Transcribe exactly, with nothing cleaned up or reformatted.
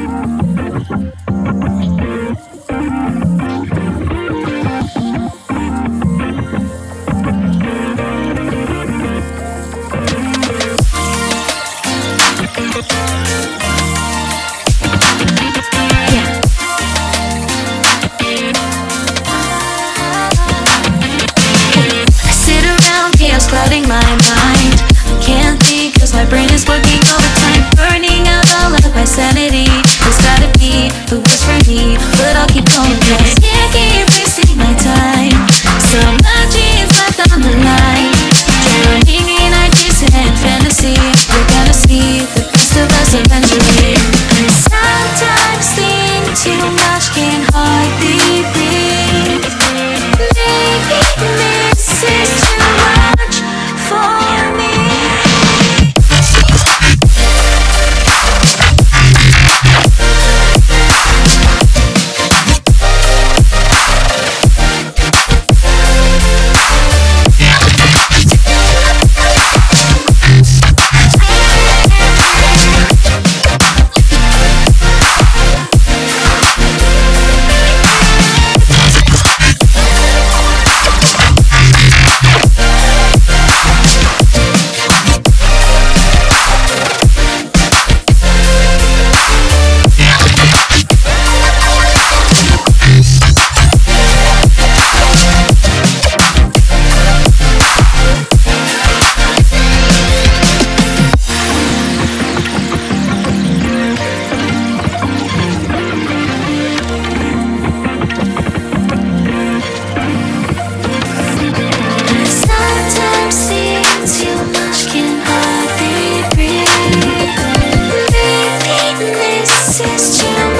Clouding my mind, I can't think cause my brain is working overtime, burning out all of my sanity. It's gotta be the worst for me, but I'll keep going cause I can't keep wasting my time. So much is left on the line, drowning in ideas and fantasy. We're gonna see the best of us eventually. I sometimes think too much, can hardly breathe. Maybe this is too much for me. This is too